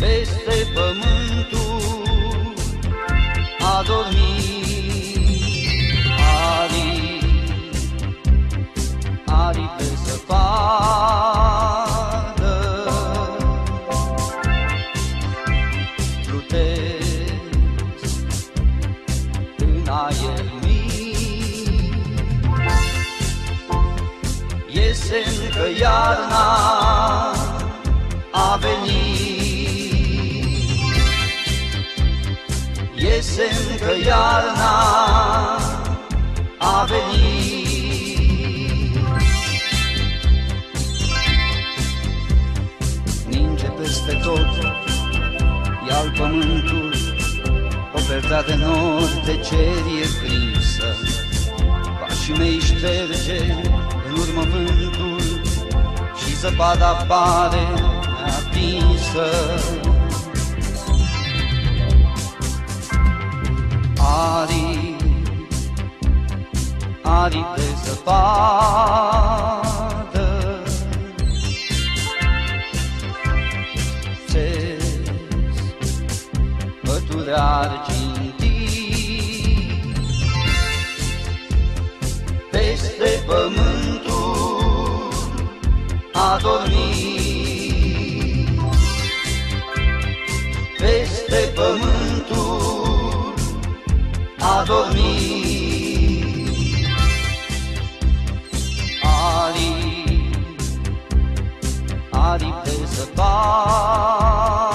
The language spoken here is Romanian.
peste pământul a dormit. Aripi de zăpadă plutesc în aer mic. Iese încă iarna a venit, iese încă iarna a venit. Ninge peste tot, ia-l pământul, o perdea de nori de cer e prinsă. Pașii mei șterge în urmă vântul și zăpada apare neatinsă. Aripi de zăpadă țes pături argintii, peste pământul a dormit, peste pământul a dormit. Aripi de zăpadă